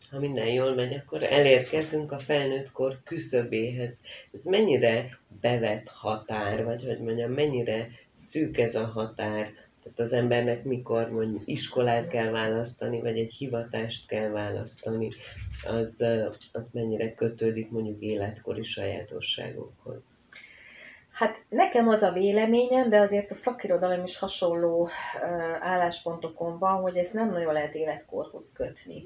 ha minden jól megy, akkor elérkezünk a felnőtt kor küszöbéhez. Ez mennyire bevett határ, vagy hogy mondjam, mennyire szűk ez a határ? Tehát az embernek mikor mondjuk iskolát kell választani, vagy egy hivatást kell választani, az mennyire kötődik mondjuk életkori sajátosságokhoz? Hát nekem az a véleményem, de azért a szakirodalom is hasonló álláspontokon van, hogy ez nem nagyon lehet életkorhoz kötni.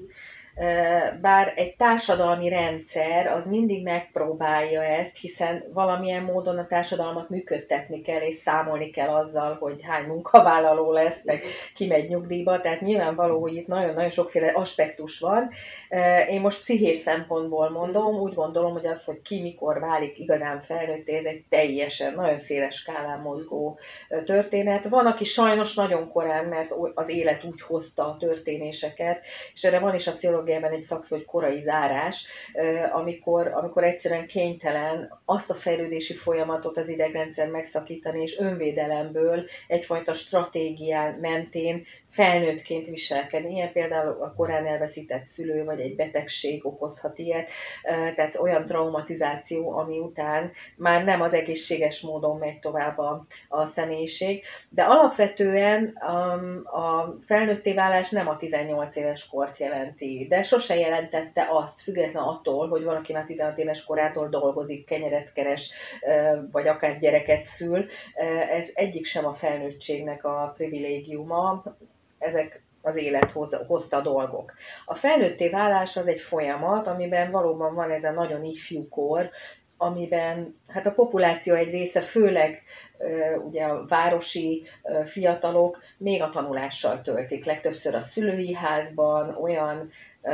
Bár egy társadalmi rendszer az mindig megpróbálja ezt, hiszen valamilyen módon a társadalmat működtetni kell, és számolni kell azzal, hogy hány munkavállaló lesz, meg ki megy nyugdíjba, tehát nyilvánvaló, hogy itt nagyon-nagyon sokféle aspektus van. Én most pszichés szempontból mondom, úgy gondolom, hogy az, hogy ki mikor válik igazán felnőtté, ez egy teljesen, nagyon széles skálán mozgó történet. Van, aki sajnos nagyon korán, mert az élet úgy hozta a történéseket, és erre van is a pszichológiában egy szakszó, hogy korai zárás, amikor egyszerűen kénytelen azt a fejlődési folyamatot az idegrendszer megszakítani, és önvédelemből egyfajta stratégián mentén felnőttként viselkedni. Ilyen például a korán elveszített szülő, vagy egy betegség okozhat ilyet, tehát olyan traumatizáció, ami után már nem az egészséges módon megy tovább a személyiség. De alapvetően a felnőtté válás nem a 18 éves kort jelenti, de sose jelentette azt, független attól, hogy valaki már 16 éves korától dolgozik, kenyeret keres, vagy akár gyereket szül. Ez egyik sem a felnőttségnek a privilégiuma, ezek az élet hozta dolgok. A felnőtté válás az egy folyamat, amiben valóban van ez a nagyon ifjú kor, amiben hát a populáció egy része, főleg ugye a városi fiatalok még a tanulással töltik, legtöbbször a szülői házban, olyan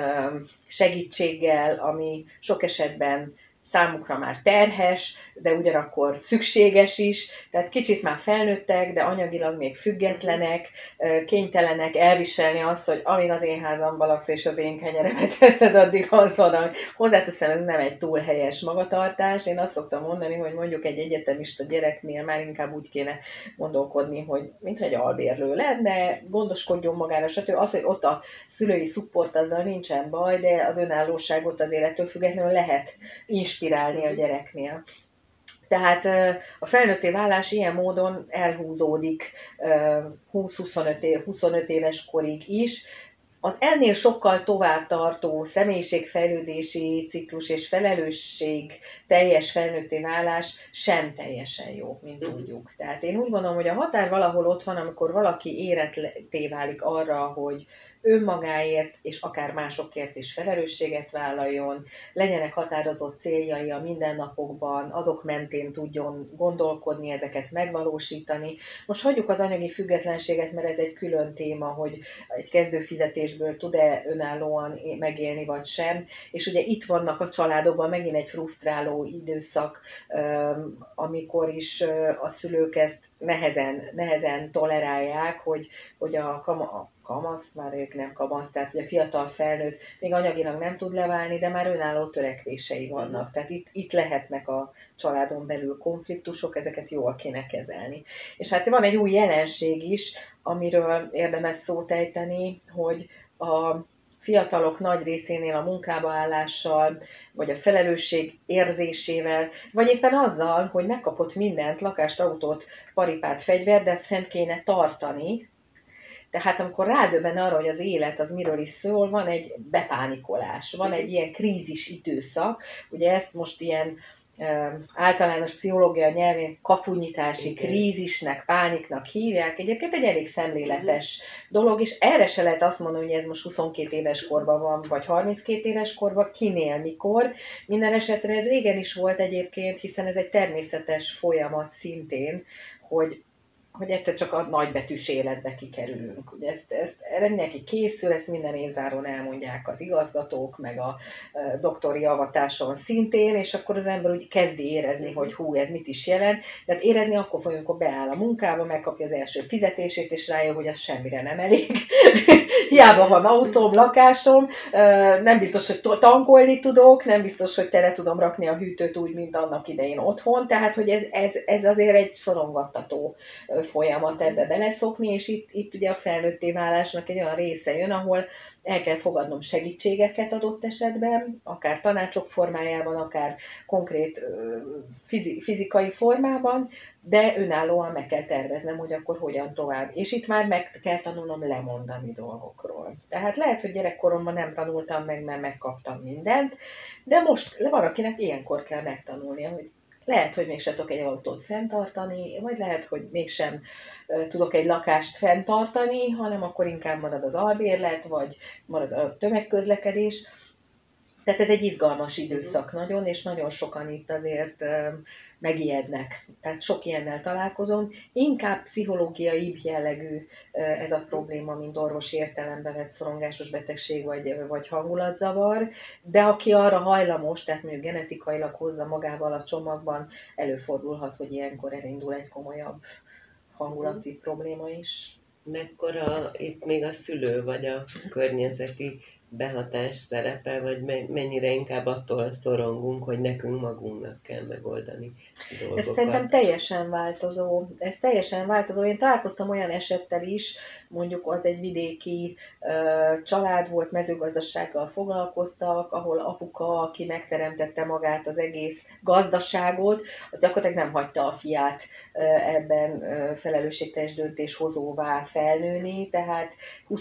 segítséggel, ami sok esetben számukra már terhes, de ugyanakkor szükséges is, tehát kicsit már felnőttek, de anyagilag még függetlenek, kénytelenek elviselni azt, hogy amíg az én házamban laksz és az én kenyeremet eszed, addig az van. Hozzáteszem, ez nem egy túl helyes magatartás. Én azt szoktam mondani, hogy mondjuk egy egyetemista gyereknél már inkább úgy kéne gondolkodni, hogy mintha egy albérlő lenne, gondoskodjon magára, stb. Az, hogy ott a szülői szupport, azzal nincsen baj, de az önállóságot az élettől függetlenül lehet inspirálni a gyereknél. Tehát a felnőtté válás ilyen módon elhúzódik 20-25 éves korig is. Az ennél sokkal tovább tartó személyiségfejlődési ciklus és felelősség teljes felnőtté válás sem teljesen jó, mint tudjuk. Tehát én úgy gondolom, hogy a határ valahol ott van, amikor valaki éretté válik arra, hogy önmagáért és akár másokért is felelősséget vállaljon, legyenek határozott céljai a mindennapokban, azok mentén tudjon gondolkodni, ezeket megvalósítani. Most hagyjuk az anyagi függetlenséget, mert ez egy külön téma, hogy egy kezdőfizetésből tud-e önállóan megélni, vagy sem. És ugye itt vannak a családokban megint egy frusztráló időszak, amikor is a szülők ezt nehezen tolerálják, hogy a kamasz, már nem kamasz, tehát hogy a fiatal felnőtt még anyagilag nem tud leválni, de már önálló törekvései vannak. Tehát itt lehetnek a családon belül konfliktusok, ezeket jól kéne kezelni. És hát van egy új jelenség is, amiről érdemes szót ejteni, hogy a fiatalok nagy részénél a munkába állással, vagy a felelősség érzésével, vagy éppen azzal, hogy megkapott mindent, lakást, autót, paripát, fegyvert, de ezt fent kéne tartani. Tehát amikor rádöbben arra, hogy az élet az miről is szól, van egy bepánikolás, van egy ilyen krízis időszak, ugye ezt most ilyen általános pszichológia nyelvén kapunyitási krízisnek, pániknak hívják. Egyébként egy elég szemléletes dolog, és erre se lehet azt mondani, hogy ez most 22 éves korban van, vagy 32 éves korban, kinél, mikor. Minden esetre ez régen is volt egyébként, hiszen ez egy természetes folyamat szintén, hogy egyszer csak a nagybetűs életbe kikerülünk. Ugye erre mindenki készül, ezt minden évzáron elmondják az igazgatók, meg a doktori avatáson szintén, és akkor az ember úgy kezdi érezni, hogy hú, ez mit is jelent. De hát érezni akkor fogja, amikor beáll a munkába, megkapja az első fizetését, és rájön, hogy az semmire nem elég. Hiába van autóm, lakásom, nem biztos, hogy tankolni tudok, nem biztos, hogy tele tudom rakni a hűtőt úgy, mint annak idején otthon, tehát hogy ez azért egy szorongattató folyamat ebbe beleszokni, és itt ugye a felnőtté válásnak egy olyan része jön, ahol el kell fogadnom segítségeket adott esetben, akár tanácsok formájában, akár konkrét fizikai formában, de önállóan meg kell terveznem, hogy akkor hogyan tovább. És itt már meg kell tanulnom lemondani dolgokról. Tehát lehet, hogy gyerekkoromban nem tanultam meg, mert megkaptam mindent, de most van, akinek ilyenkor kell megtanulnia, hogy lehet, hogy mégsem tudok egy autót fenntartani, vagy lehet, hogy mégsem tudok egy lakást fenntartani, hanem akkor inkább marad az albérlet, vagy marad a tömegközlekedés. Tehát ez egy izgalmas időszak nagyon, és nagyon sokan itt azért megijednek. Tehát sok ilyennel találkozom. Inkább pszichológiai jellegű ez a probléma, mint orvosi értelembe vett szorongásos betegség vagy hangulatzavar, de aki arra hajlamos, tehát mondjuk genetikailag hozza magával a csomagban, előfordulhat, hogy ilyenkor elindul egy komolyabb hangulati probléma is. Mekkora itt még a szülő vagy a környezeti behatás szerepe, vagy mennyire inkább attól szorongunk, hogy nekünk magunknak kell megoldani dolgokat? Ez szerintem teljesen változó. Ez teljesen változó. Én találkoztam olyan esettel is, mondjuk az egy vidéki család volt, mezőgazdasággal foglalkoztak, ahol apuka, aki megteremtette magát az egész gazdaságot, az gyakorlatilag nem hagyta a fiát ebben felelősségteljes döntéshozóvá felnőni, tehát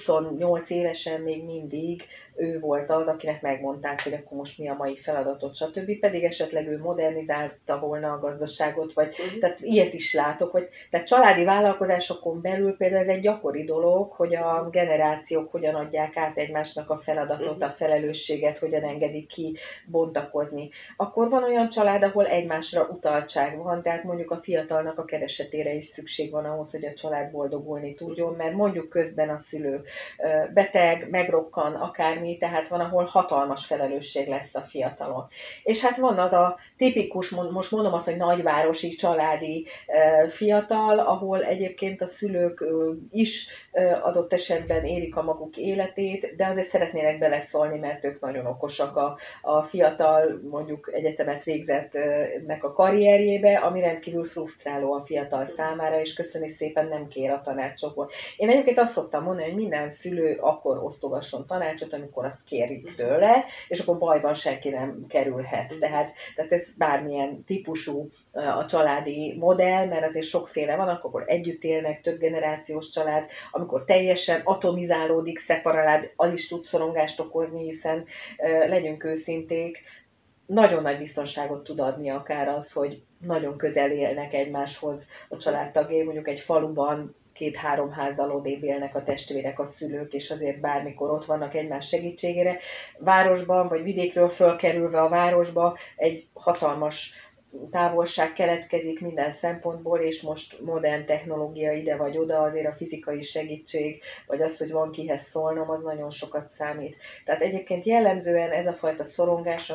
28 évesen még mindig ő volt az, akinek megmondták, hogy akkor most mi a mai feladatot, stb. Pedig esetleg ő modernizálta volna a gazdaságot, vagy tehát ilyet is látok, hogy tehát családi vállalkozásokon belül például ez egy gyakori dolog, hogy a generációk hogyan adják át egymásnak a feladatot, a felelősséget, hogyan engedik ki bontakozni. Akkor van olyan család, ahol egymásra utaltság van, tehát mondjuk a fiatalnak a keresetére is szükség van ahhoz, hogy a család boldogulni tudjon, mert mondjuk közben a szülő beteg, megrokkan, akármi, tehát van, ahol hatalmas felelősség lesz a fiatalon. És hát van az a tipikus, most mondom azt, hogy nagyvárosi családi fiatal, ahol egyébként a szülők is adott esetben élik a maguk életét, de azért szeretnének beleszólni, mert ők nagyon okosak a fiatal, mondjuk egyetemet végzettnek a karrierjébe, ami rendkívül frusztráló a fiatal számára, és köszöni szépen nem kér a tanácsokból. Én egyébként azt szoktam mondani, hogy minden szülő akkor osztogasson tanácsot, amikor azt kérik tőle, és akkor bajban senki nem kerülhet. Tehát ez bármilyen típusú a családi modell, mert azért sokféle van, akkor együtt élnek, több generációs család, amikor teljesen atomizálódik, szeparált, az is tud szorongást okozni, hiszen legyünk őszinték, nagyon nagy biztonságot tud adni akár az, hogy nagyon közel élnek egymáshoz a családtagjai, mondjuk egy faluban 2-3 házzal odébb élnek a testvérek, a szülők, és azért bármikor ott vannak egymás segítségére. Városban, vagy vidékről fölkerülve a városba egy hatalmas távolság keletkezik minden szempontból, és most modern technológia ide vagy oda, azért a fizikai segítség, vagy az, hogy van kihez szólnom, az nagyon sokat számít. Tehát egyébként jellemzően ez a fajta szorongás,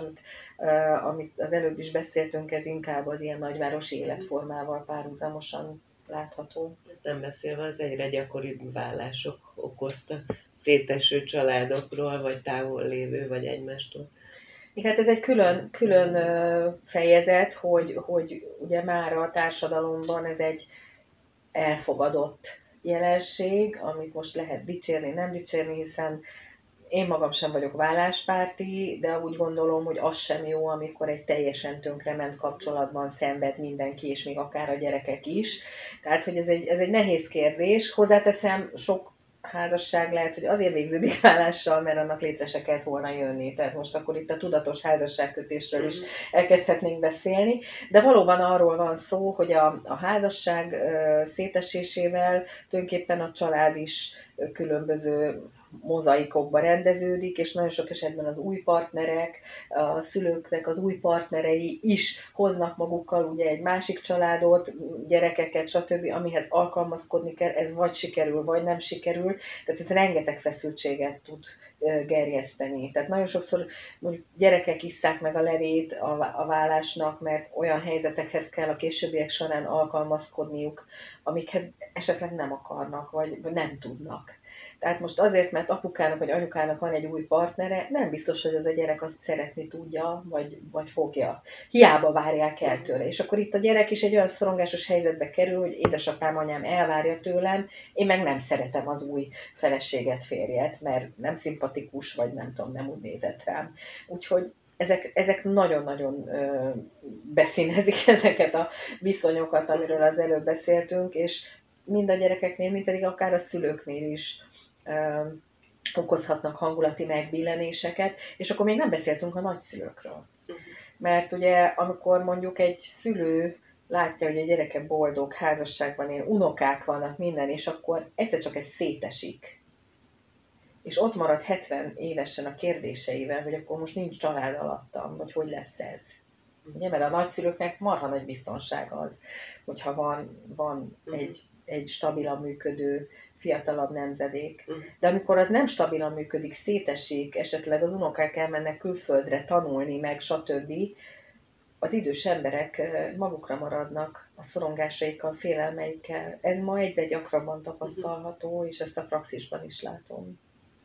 amit az előbb is beszéltünk, ez inkább az ilyen nagyvárosi életformával párhuzamosan látható. Nem beszélve az egyre gyakoribb vállások okozta széteső családokról, vagy távol lévő, vagy egymástól. Hát ez egy külön fejezet, hogy ugye már a társadalomban ez egy elfogadott jelenség, amit most lehet dicsérni, nem dicsérni, hiszen én magam sem vagyok válláspárti, de úgy gondolom, hogy az sem jó, amikor egy teljesen tönkrement kapcsolatban szenved mindenki, és még akár a gyerekek is. Tehát, hogy ez egy nehéz kérdés. Hozzáteszem, sok házasság lehet, hogy azért végződik vállással, mert annak létre se kellett volna jönni. Tehát most akkor itt a tudatos házasságkötésről is elkezdhetnénk beszélni. De valóban arról van szó, hogy a házasság szétesésével tulajdonképpen a család is különböző mozaikokba rendeződik, és nagyon sok esetben az új partnerek, a szülőknek az új partnerei is hoznak magukkal ugye egy másik családot, gyerekeket, stb., amihez alkalmazkodni kell, ez vagy sikerül, vagy nem sikerül, tehát ez rengeteg feszültséget tud gerjeszteni. Tehát nagyon sokszor mondjuk gyerekek isszák meg a levét a vállásnak, mert olyan helyzetekhez kell a későbbiek során alkalmazkodniuk, amikhez esetleg nem akarnak, vagy nem tudnak. Tehát most azért, mert apukának vagy anyukának van egy új partnere, nem biztos, hogy az a gyerek azt szeretni tudja, vagy fogja. Hiába várják el tőle. És akkor itt a gyerek is egy olyan szorongásos helyzetbe kerül, hogy édesapám, anyám elvárja tőlem, én meg nem szeretem az új feleséget, férjet, mert nem szimpatikus, vagy nem tudom, nem úgy nézett rám. Úgyhogy ezek nagyon-nagyon beszínezik ezeket a viszonyokat, amiről az előbb beszéltünk, és mind a gyerekeknél, mind pedig akár a szülőknél is okozhatnak hangulati megbillenéseket, és akkor még nem beszéltünk a nagyszülőkről. Mert ugye, amikor mondjuk egy szülő látja, hogy a gyereke boldog, házasságban él, unokák vannak, minden, és akkor egyszer csak ez szétesik. És ott marad 70 évesen a kérdéseivel, hogy akkor most nincs család alattam, vagy hogy lesz ez. Ugye, mert a nagyszülőknek marha nagy biztonság az, hogyha van egy stabilan működő, fiatalabb nemzedék. De amikor az nem stabilan működik, szétesik, esetleg az unokák elmennek külföldre tanulni, meg stb., az idős emberek magukra maradnak a szorongásaikkal, félelmeikkel. Ez ma egyre gyakrabban tapasztalható, és ezt a praxisban is látom.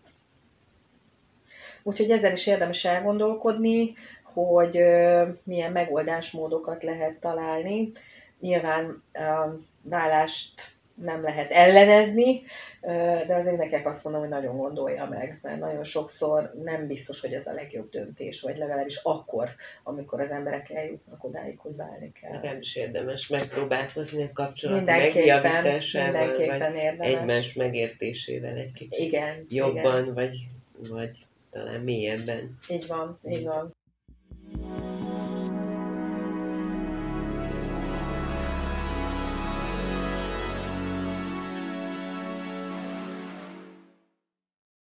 Úgyhogy ezen is érdemes elgondolkodni, hogy milyen megoldásmódokat lehet találni. Nyilván válást nem lehet ellenezni, de az énekek azt mondom, hogy nagyon gondolja meg, mert nagyon sokszor nem biztos, hogy ez a legjobb döntés, vagy legalábbis akkor, amikor az emberek eljutnak odáig, hogy válni kell. Nekem is érdemes megpróbálkozni a kapcsolat megjavításával, vagy érdemes. egymás megértésével egy kicsit igen, jobban, igen. Vagy talán mélyebben. Így van, így van.